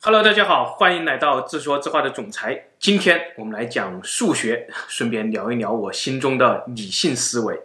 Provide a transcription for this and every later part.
Hello，大家好，欢迎来到自说自话的总裁。今天我们来讲数学，顺便聊一聊我心中的理性思维。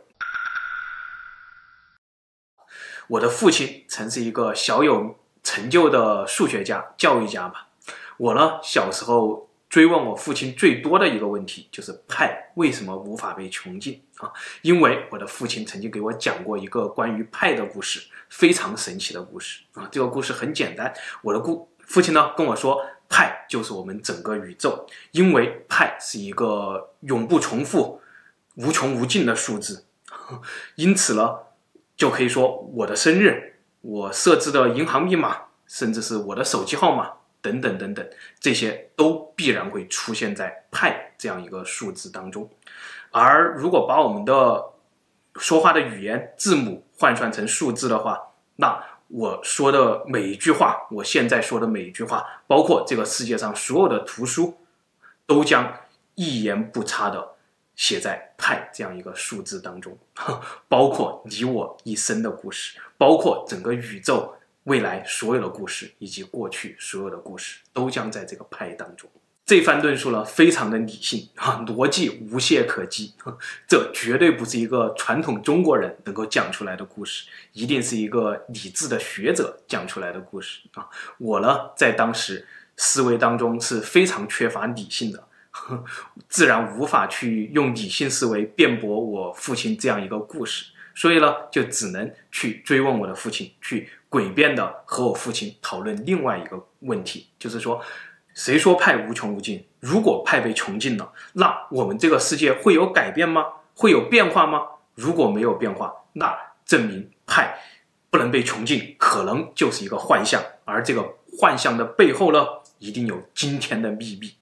我的父亲曾是一个小有成就的数学家、教育家吧。我呢，小时候追问我父亲最多的一个问题就是派为什么无法被穷尽啊？因为我的父亲曾经给我讲过一个关于派的故事，非常神奇的故事啊。这个故事很简单，父亲呢跟我说，派就是我们整个宇宙，因为派是一个永不重复、无穷无尽的数字，因此呢，就可以说我的生日、我设置的银行密码，甚至是我的手机号码等等等等，这些都必然会出现在派这样一个数字当中。而如果把我们的说话的语言字母换算成数字的话，那我说的每一句话，我现在说的每一句话，包括这个世界上所有的图书，都将一言不差的写在派这样一个数字当中，包括你我一生的故事，包括整个宇宙未来所有的故事，以及过去所有的故事，都将在这个派当中。这番论述呢，非常的理性啊，逻辑无懈可击，这绝对不是一个传统中国人能够讲出来的故事，一定是一个理智的学者讲出来的故事啊。我呢，在当时思维当中是非常缺乏理性的，自然无法去用理性思维辩驳我父亲这样一个故事，所以呢，就只能去追问我的父亲，去诡辩的和我父亲讨论另外一个问题，就是说，谁说派无穷无尽？如果派被穷尽了，那我们这个世界会有改变吗？会有变化吗？如果没有变化，那证明派不能被穷尽，可能就是一个幻象，而这个幻象的背后呢，一定有惊天的秘密。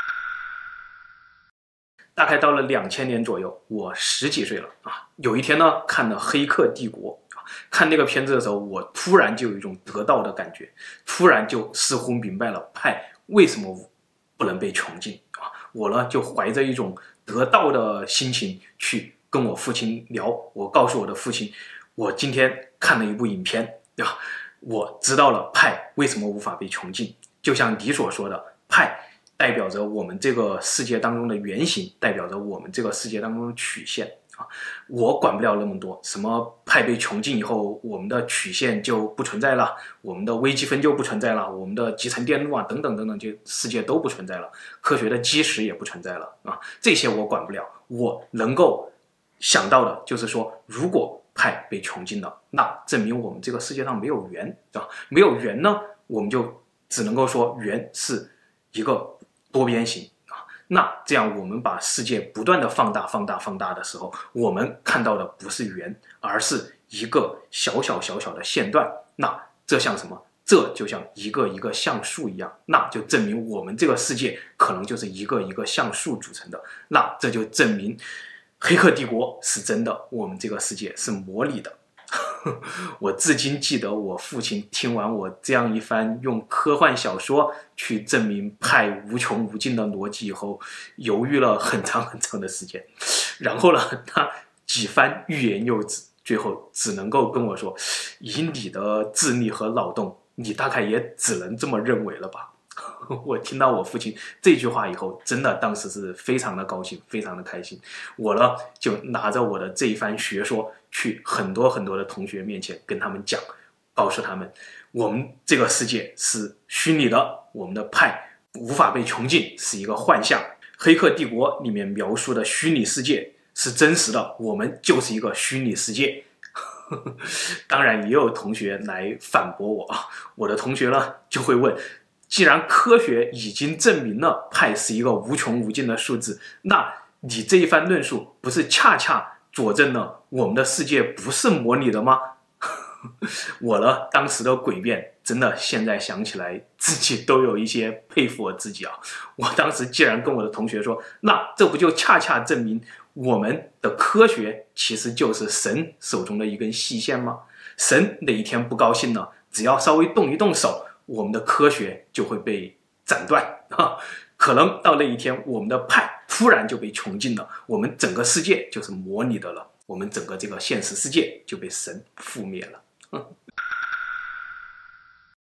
大概到了2000年左右，我10几岁了啊。有一天呢，看了《黑客帝国》看那个片子的时候，我突然就有一种得到的感觉，突然就似乎明白了派为什么不能被穷尽啊。我呢就怀着一种得到的心情去跟我父亲聊，我告诉我的父亲，我今天看了一部影片，对吧？我知道了派为什么无法被穷尽，就像你所说的，派代表着我们这个世界当中的原型，代表着我们这个世界当中的曲线啊。我管不了那么多，什么派被穷尽以后，我们的曲线就不存在了，我们的微积分就不存在了，我们的集成电路啊等等等等，这世界都不存在了，科学的基石也不存在了啊。这些我管不了，我能够想到的就是说，如果派被穷尽了，那证明我们这个世界上没有圆啊，没有圆呢，我们就只能够说圆是一个多边形啊。那这样我们把世界不断的放大、放大、放大的时候，我们看到的不是圆，而是一个小小的线段。那这像什么？这就像一个一个像素一样，那就证明我们这个世界可能就是一个一个像素组成的。那这就证明黑客帝国是真的，我们这个世界是模拟的。我至今记得我父亲听完我这样一番用科幻小说去证明派无穷无尽的逻辑以后，犹豫了很长很长的时间，然后呢，他几番欲言又止，最后只能够跟我说，以你的智力和脑洞，你大概也只能这么认为了吧。我听到我父亲这句话以后，真的当时是非常的高兴，非常的开心。我呢就拿着我的这一番学说去很多很多的同学面前跟他们讲，告诉他们我们这个世界是虚拟的，我们的派无法被穷尽，是一个幻象。黑客帝国里面描述的虚拟世界是真实的，我们就是一个虚拟世界。当然也有同学来反驳我啊，我的同学呢就会问，既然科学已经证明了派是一个无穷无尽的数字，那你这一番论述不是恰恰佐证了我们的世界不是模拟的吗？我呢，当时的诡辩，真的现在想起来自己都有一些佩服我自己啊。我当时既然跟我的同学说，那这不就恰恰证明我们的科学其实就是神手中的一根细线吗？神哪一天不高兴了，只要稍微动一动手，我们的科学就会被斩断啊！可能到那一天，我们的派突然就被穷尽了，我们整个世界就是模拟的了，我们整个这个现实世界就被神覆灭了。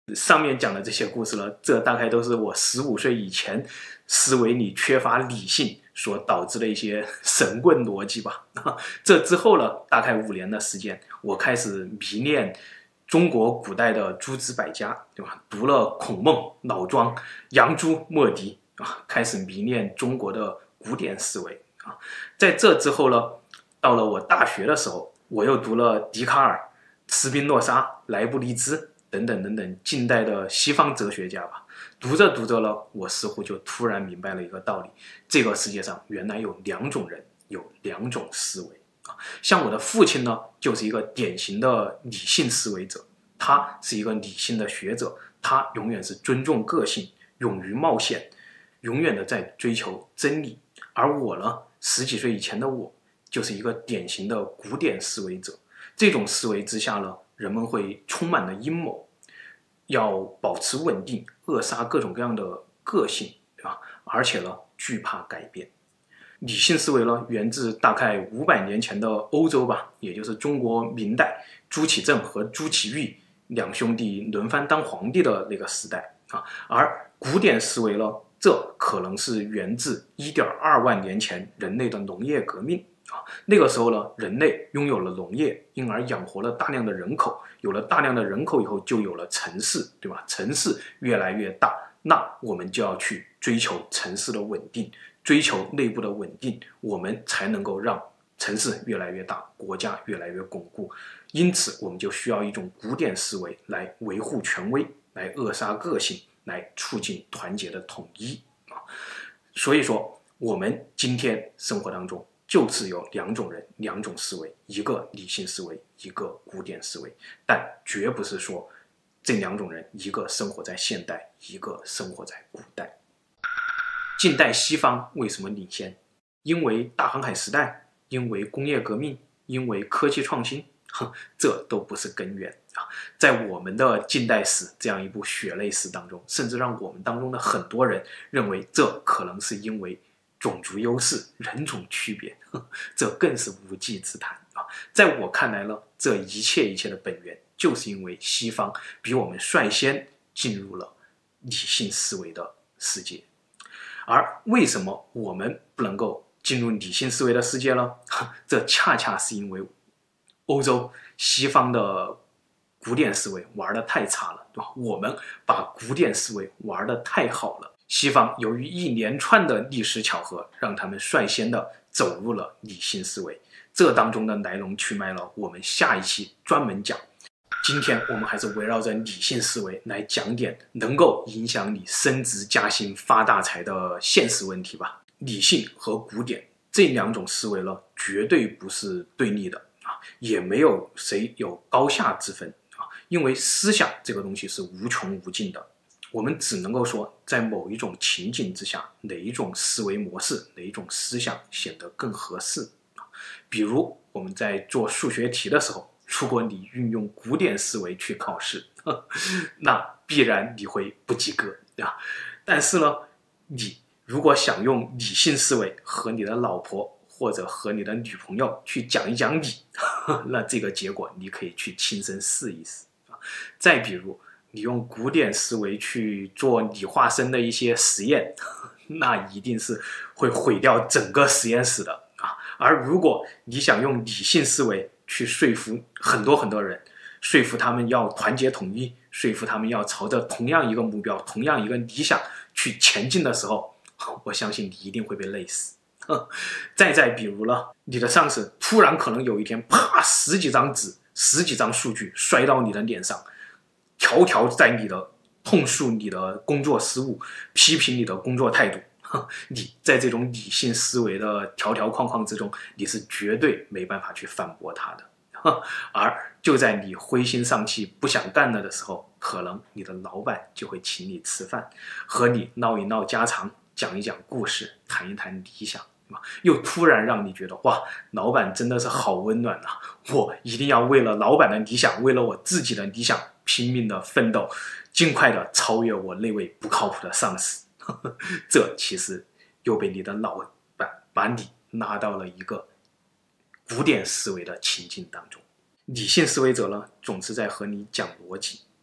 上面讲的这些故事呢，这大概都是我15岁以前思维里缺乏理性所导致的一些神棍逻辑吧。这之后呢，大概5年的时间，我开始迷恋中国古代的诸子百家，对吧？读了孔孟、老庄、杨朱、墨迪啊，开始迷恋中国的古典思维啊。在这之后呢，到了我大学的时候，我又读了笛卡尔、斯宾诺莎、莱布尼兹等等等等近代的西方哲学家吧。读着读着呢，我似乎就突然明白了一个道理：这个世界上原来有2种人，有2种思维啊。像我的父亲呢，就是一个典型的理性思维者，他是一个理性的学者，他永远是尊重个性，勇于冒险，永远的在追求真理。而我呢，10几岁以前的我，就是一个典型的古典思维者。这种思维之下呢，人们会充满了阴谋，要保持稳定，扼杀各种各样的个性，对吧？而且呢，惧怕改变。理性思维呢，源自大概500年前的欧洲吧，也就是中国明代朱祁镇和朱祁钰2兄弟轮番当皇帝的那个时代啊。而古典思维呢，这可能是源自1.2万年前人类的农业革命啊。那个时候呢，人类拥有了农业，因而养活了大量的人口。有了大量的人口以后，就有了城市，对吧？城市越来越大，那我们就要去追求城市的稳定，追求内部的稳定，我们才能够让城市越来越大，国家越来越巩固。因此，我们就需要一种古典思维来维护权威，来扼杀个性，来促进团结的统一啊。所以说，我们今天生活当中就是有2种人，2种思维，一个理性思维，一个古典思维，但绝不是说这2种人一个生活在现代，一个生活在古代。近代西方为什么领先？因为大航海时代，因为工业革命，因为科技创新，这都不是根源啊！在我们的近代史这样一部血泪史当中，甚至让我们当中的很多人认为这可能是因为种族优势、人种区别，这更是无稽之谈啊！在我看来呢，这一切的本源，就是因为西方比我们率先进入了理性思维的世界。而为什么我们不能够进入理性思维的世界呢？这恰恰是因为欧洲西方的古典思维玩得太差了，对吧？我们把古典思维玩得太好了。西方由于一连串的历史巧合，让他们率先的走入了理性思维。这当中的来龙去脉呢，我们下一期专门讲。今天我们还是围绕着理性思维来讲点能够影响你升职加薪发大财的现实问题吧。理性和古典这2种思维呢，绝对不是对立的啊，也没有谁有高下之分啊，因为思想这个东西是无穷无尽的。我们只能够说，在某一种情景之下，哪一种思维模式，哪一种思想显得更合适。比如我们在做数学题的时候，如果你运用古典思维去考试，那必然你会不及格，对吧？但是呢，你如果想用理性思维和你的老婆或者和你的女朋友去讲一讲理，那这个结果你可以去亲身试一试。再比如，你用古典思维去做理化生的一些实验，那一定是会毁掉整个实验室的啊。而如果你想用理性思维去说服很多人，说服他们要团结统一，说服他们要朝着同样一个目标、同样一个理想去前进的时候，我相信你一定会被累死。再比如了，你的上司突然可能有一天，啪，10几张纸、10几张数据摔到你的脸上，条条在你的痛述你的工作失误，批评你的工作态度。你在这种理性思维的条条框框之中，你是绝对没办法去反驳他的。而就在你灰心丧气不想干了的时候，可能你的老板就会请你吃饭，和你闹一闹家常，讲一讲故事，谈一谈理想，又突然让你觉得，哇，老板真的是好温暖啊，我一定要为了老板的理想，为了我自己的理想拼命的奋斗，尽快的超越我那位不靠谱的上司。这其实又被你的老板把你拉到了一个古典思维的情境当中。理性思维者呢，总是在和你讲逻辑啊，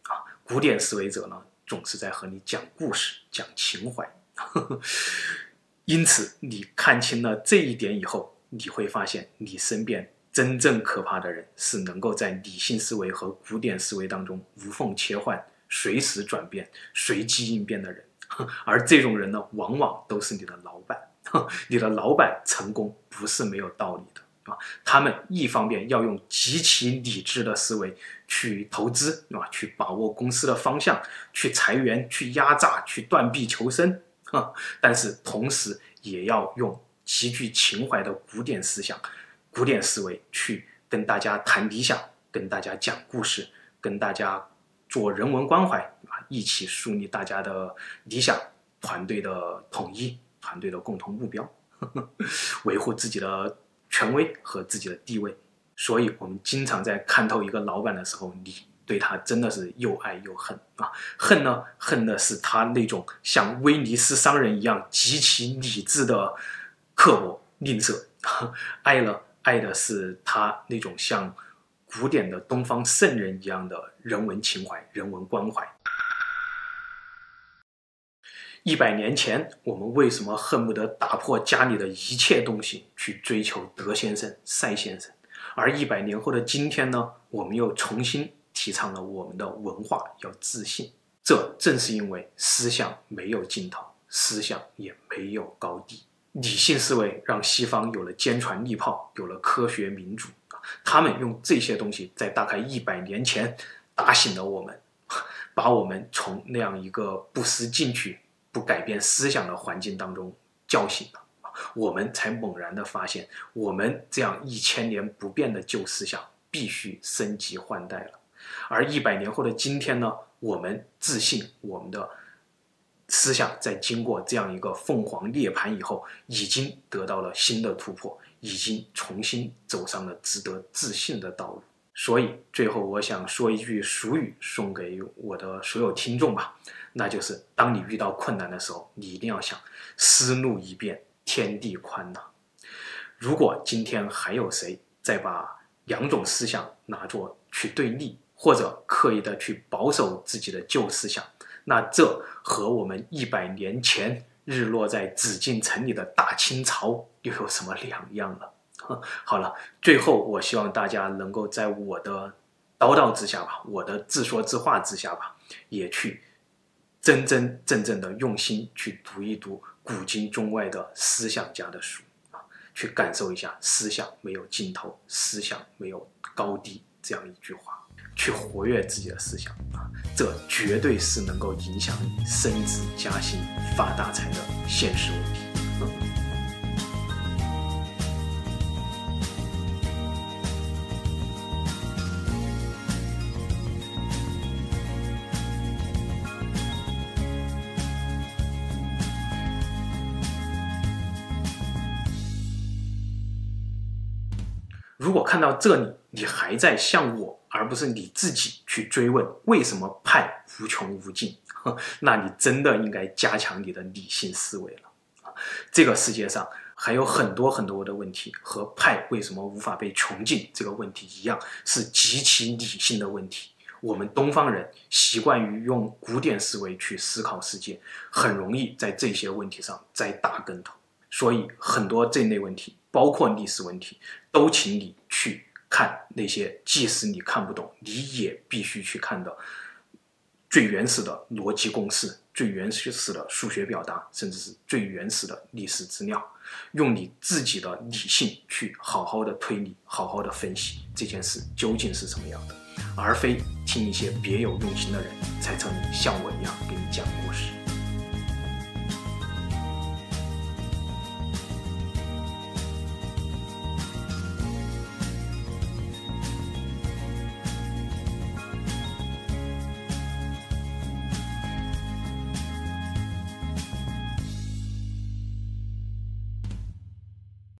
古典思维者呢，总是在和你讲故事、讲情怀。因此，你看清了这一点以后，你会发现你身边真正可怕的人是能够在理性思维和古典思维当中无缝切换、随时转变、随机应变的人。而这种人呢，往往都是你的老板。你的老板成功不是没有道理的。他们一方面要用极其理智的思维去投资，去把握公司的方向，去裁员，去压榨，去断臂求生，但是同时也要用极具情怀的古典思想、古典思维去跟大家谈理想，跟大家讲故事，跟大家做人文关怀，一起树立大家的理想、团队的统一、团队的共同目标，维护自己的权威和自己的地位。所以我们经常在看透一个老板的时候，你对他真的是又爱又恨啊！恨呢，恨的是他那种像威尼斯商人一样极其理智的刻薄吝啬；爱呢，爱的是他那种像古典的东方圣人一样的人文情怀、人文关怀。100年前，我们为什么恨不得打破家里的一切东西去追求德先生、赛先生？而100年后的今天呢，我们又重新提倡了我们的文化要自信。这正是因为思想没有尽头，思想也没有高低。理性思维让西方有了坚船利炮，有了科学民主。他们用这些东西在大概100年前打醒了我们，把我们从那样一个不思进取、不改变思想的环境当中叫醒了。我们才猛然地发现，我们这样1000年不变的旧思想必须升级换代了。而100年后的今天呢，我们自信我们的思想在经过这样一个凤凰涅槃以后，已经得到了新的突破，已经重新走上了值得自信的道路。所以最后我想说一句俗语送给我的所有听众吧，那就是当你遇到困难的时候，你一定要想思路一变天地宽呐。如果今天还有谁再把两种思想拿作去对立，或者刻意的去保守自己的旧思想，那这和我们100年前日落在紫禁城里的大清朝又有什么两样了？好了，最后我希望大家能够在我的叨叨之下吧，我的自说自话之下吧，也去真真正正的用心去读一读古今中外的思想家的书，去感受一下思想没有尽头，思想没有高低这样一句话，去活跃自己的思想，这绝对是能够影响你升职加薪、发大财的现实问题。如果看到这里，你还在像我，而不是你自己去追问为什么派无穷无尽，那你真的应该加强你的理性思维了。这个世界上还有很多很多的问题，和派为什么无法被穷尽这个问题一样，是极其理性的问题。我们东方人习惯于用古典思维去思考世界，很容易在这些问题上栽大跟头。所以很多这类问题，包括历史问题，都请你去看那些即使你看不懂，你也必须去看的最原始的逻辑公式，最原始的数学表达，甚至是最原始的历史资料，用你自己的理性去好好的推理，好好的分析这件事究竟是什么样的，而非听一些别有用心的人才曾像我一样给你讲故事。